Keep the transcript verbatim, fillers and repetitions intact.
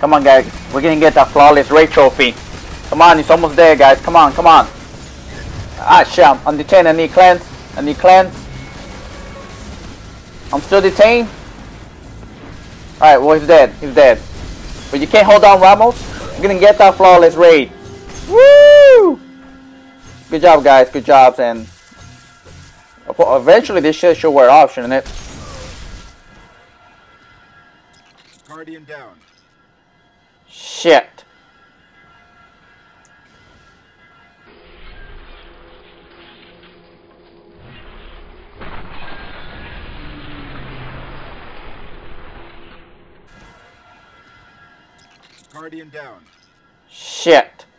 Come on, guys. We're gonna get that flawless raid trophy. Come on, it's almost there, guys. Come on, come on. Ah, shit. I'm, I'm detained. I need cleanse. I need cleanse. I'm still detained. Alright, well, he's dead. He's dead. But you can't hold on, Ramos. You're gonna get that flawless raid. Woo! Good job, guys. Good jobs. And eventually this shit should wear off, shouldn't it? Guardian down. Shit. Guardian down. Shit.